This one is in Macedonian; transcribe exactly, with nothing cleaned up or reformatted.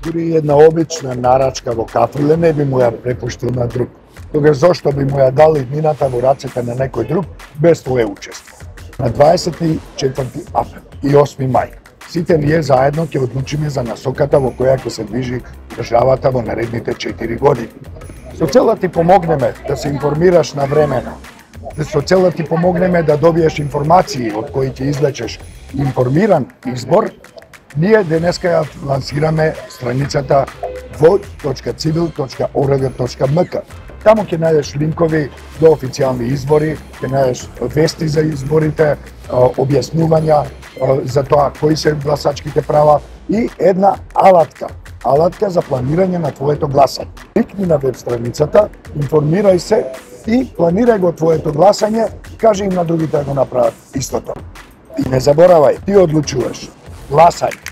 Дури една обична нарачка во кафеле не би му ја препуштил на друг. Тогаш зошто би му ја дал иднината во рацете на некој друг без твое учество? На дваесет и четврти април и осми мај сите ние заедно ќе одлучиме за насоката во која ќе се движи државата во наредните четири години. Со цел да ти помогнеме да се информираш на времено, со цел да ти помогнеме да добиеш информации од кои ќе излечеш информиран избор, ние денеска ја лансираме страницата vote точка civil точка org точка m k. Таму ќе најдеш линкови до официјални избори, ќе најдеш вести за изборите, објаснувања за тоа кои се гласачките права и една алатка, алатка за планирање на твоето гласање. Кликни на веб страницата, информирај се и планирај го твоето гласање, кажи им на другите да го направат истото. И не заборавај, ти одлучуваш. Гласај!